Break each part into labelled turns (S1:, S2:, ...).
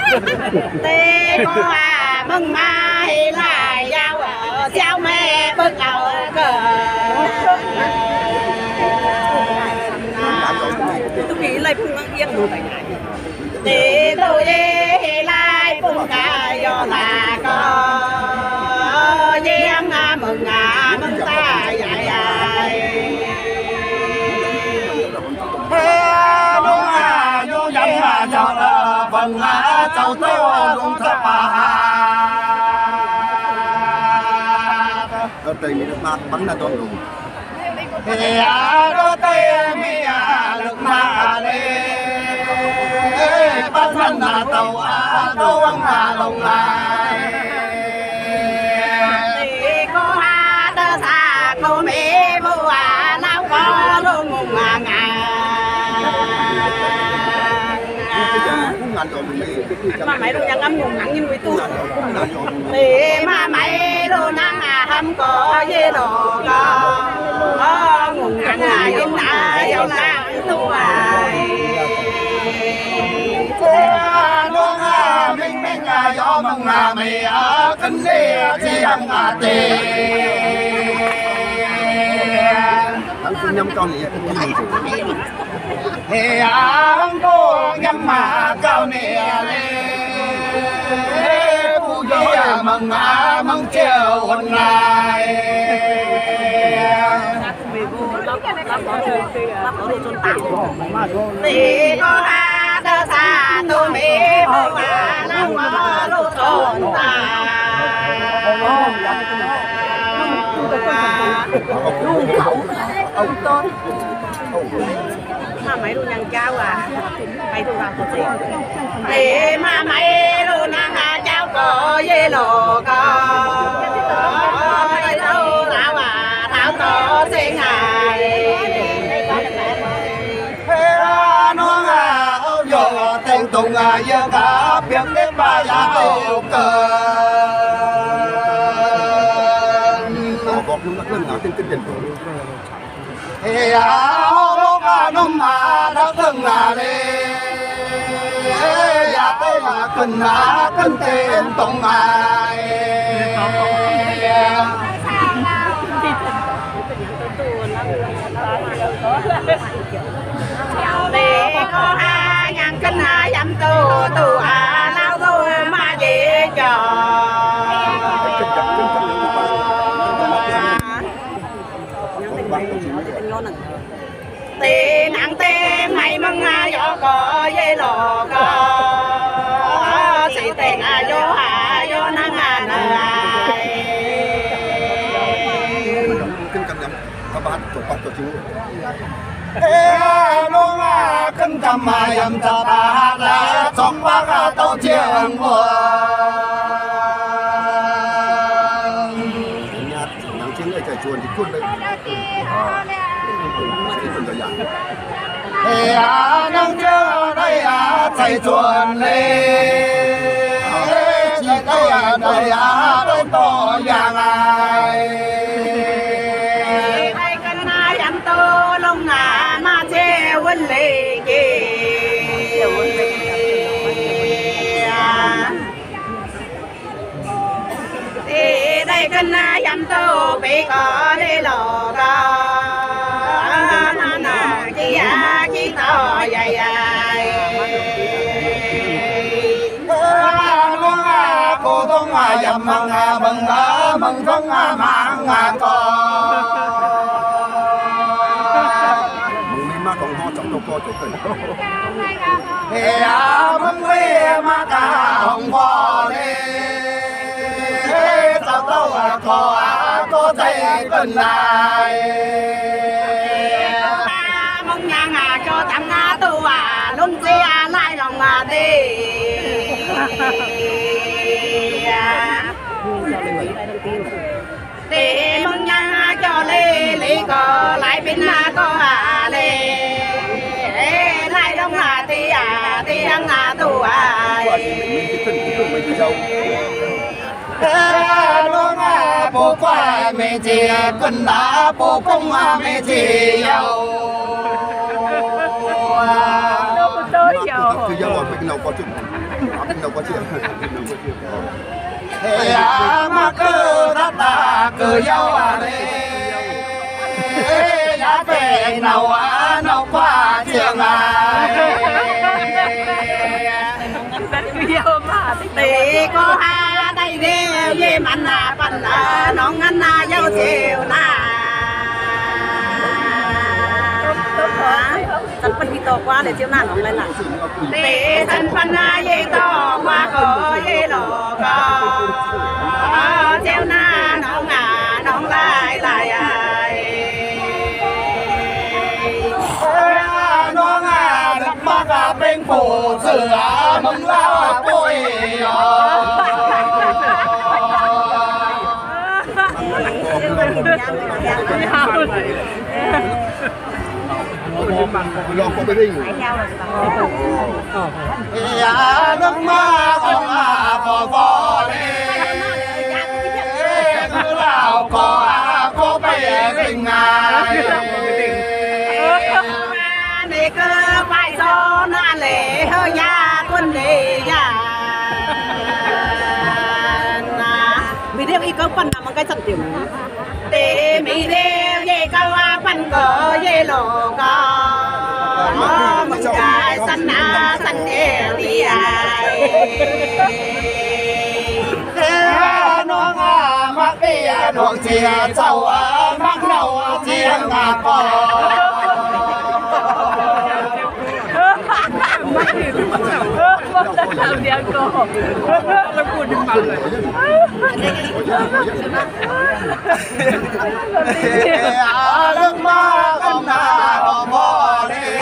S1: tê cô à mừng mai lại giao ở giao mẹ bước đầu cờ tôi nghĩ lại phun mang yên đủ tại này tê tôi lại phun cả do là có giang mừng ta dài dài
S2: đúng à vô dặm mà cho vần châu tô đúng thập
S3: tiền nước mặt bắn là toàn đủ
S2: thì đôi tay mi lực mà đi bắt thân là tàu tô ăn lồng lại
S1: thì cô ha đơ xa cô mẹ mua lao có luôn ngùng ngà mà mày luôn đang âm ngùng ngắn như người tu thì mà mày luôn đang hâm có dê đồ có ngùng ngắn nhưng đã giao là tu
S2: luôn minh minh do mừng mày ở kinh đi chi hằng tiền
S3: thằng sinh nhâm con này
S2: thì anh cô nhắm mà cao nè phụ gì mừng chiều hôm nay
S1: thì có ha đơ xa tôi mẹ mua lao có lúc trốn ta ông tôn mà mày luôn nhăn cao mày luôn làm gì thì mà mày luôn nhăn cao có dê lò có đây đâu tao tao có xin ngài
S2: nó ôi giờ tên tùng giờ cả biết đến ba giá tiêu cờ
S3: bọt nó lên ở trên kinh trình
S2: thì lúc nó mà đã từng đi và tới là kinh tiền tùng
S1: để có hai ngàn kinh dăm tu lao thôi mà gì cho tê nặng tê mày măng gió có dây lò có chỉ tiền vô hạ vô năng này
S3: kinh cầm nhầm các bạn tổ bắt tổ chú
S2: luôn kinh cầm mà dầm ta bà là trong bác tàu chiêng mùa
S3: nắng chiến này chạy chuồn thì cuốn đấy
S2: thì nắng chưa đây chạy chuồn lên chỉ đây đây đây to vàng ai
S1: ai cần dám tô lông mà che quên lì kì thì đây cần dám tô bị có đi lò chỉ to dài dài
S2: luôn cô thông dầm mừng thông mạng con
S3: mừng mà còn ho trong đâu co chỗ cần
S2: thì mừng đi mà cả hồng bò đi sao đâu có thấy tình này
S1: mong nhà cho thằng tu luôn xe lại lòng đi thì mong nhà cho lê có lại bên có lê lại đông thì ăn tu
S2: luôn bố qua mẹ chị quân đã bố công mẹ chị giàu
S1: tới giờ
S3: cứ giờ mình nào có chừng đâu có chuyện
S2: thế mà cứ đắt ta cứ yêu đi giá về nào nào qua chiều ngày
S1: tỷ có ha đây đi về mình là phần nó ngăn giao chiều na thân phân to quá để chiều na nó lại là tỷ thân phân về to quá có về lò có chiều na nó ngả nó lại lại
S2: nó ngà được bác à bên phủ sửa mừng lao vui
S3: lo có bên đây
S2: nước ma không phò phò cứ lao có bể bình ngài
S1: để cơ bài do na lệ hơi ya quân đề ya vì đeo y cơ phần nào mà cái sản phẩm để mi đeo về câu phần cờ về lò cờ mình cái sân na sân đeo đi ai
S2: nó ngà mắc đi đồ chia sầu mắc đầu chia ngà cò
S4: làm gì cô nó buồn đến mặt rồi
S2: nước ma không nào bỏ đi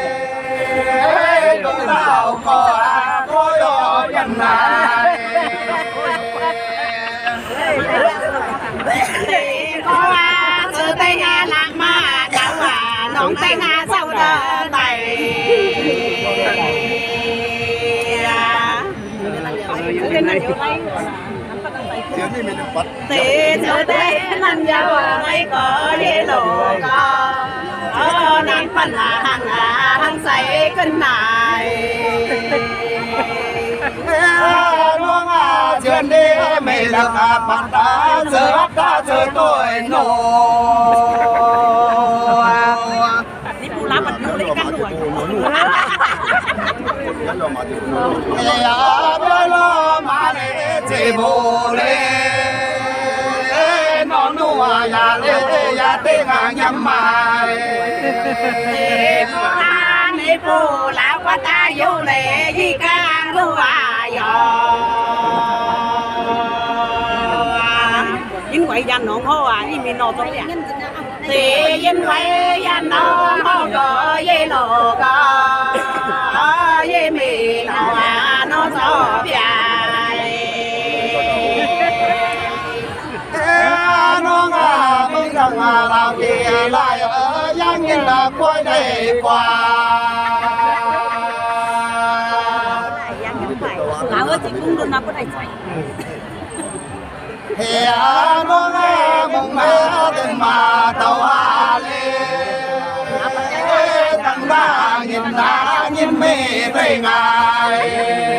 S2: đôi nào có yo nhân này
S1: có sự tay nga lạc ma cháu nón tay nga sau đó tay
S3: tiếng đi mình bắt
S1: tê chờ tê năn giao ngay có đi lộ có nan phân hàng say cân này
S2: nó ngà chuyện đi mày là bạn đã giờ ta chơi tôi nổ
S1: đi bù lá bật nụ lấy căn đuổi
S3: lo mà chịu
S2: bê lo mà để chỉ bù lên nó nua ya lê ya tiếng nhắm mày
S1: đi bù lá quá ta yêu lệ gì càng lưu những quậy gian nó hô im mi nó thôi thì những quậy gian nó hô có dây lò có dây mì nó gió dài
S2: nó ngà bây giờ ngà làm gì lại ở giang nhìn là quay đây qua
S1: nào ơi chị cũng luôn nằm ở đây chạy
S2: thì nó nghe mong mẹ tình mà tàu hà lên thằng ta nhìn mê về ngài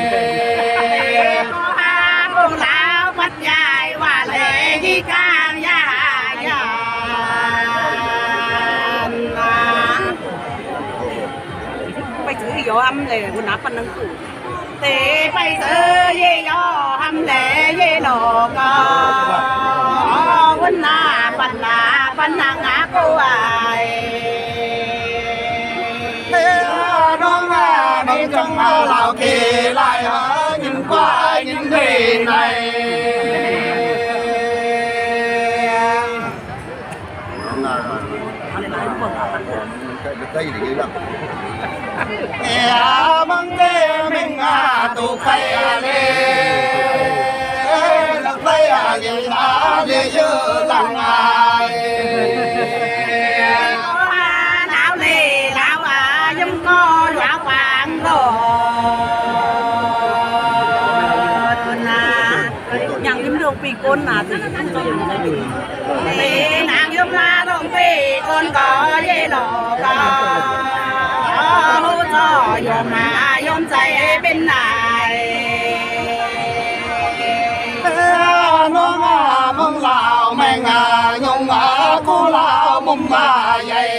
S1: con lão bắt dài và lệ đi càng dài bây giờ vô âm lệ của nắp anh nâng tủ thì bây giờ về vô âm lệ về lò có quân na phần ngã cô ai
S2: nó nghe bên trong lào kỳ lại nhìn qua nhìn đi này
S3: cái gì vậy lắm
S2: măng tê mình tụ khay lên lạc tay gì đã đi dư lặng ai
S1: lão lì lão giống con lão vàng rồi nhận kiếm được vì con là thì không cho mình gia đình thì nàng giúp la đồng vì con có dây lò có hỗ trợ dùm mà dùm chạy bên này
S2: cô lão mùng mà dày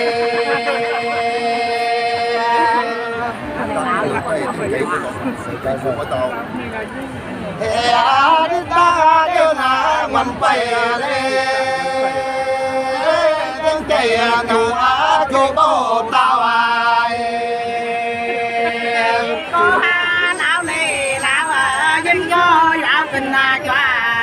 S2: hè đi ta kêu na ngoan bay lên tiếng chạy ngầu á cô bố tao ai
S1: cô ha lão này lão dân do lão tình cho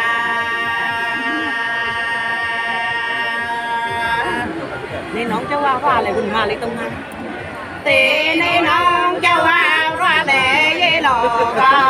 S1: nên nón cháu hoa lại quỳnh hoa lại tung ha thì nên nón cháu hoa ra để với lò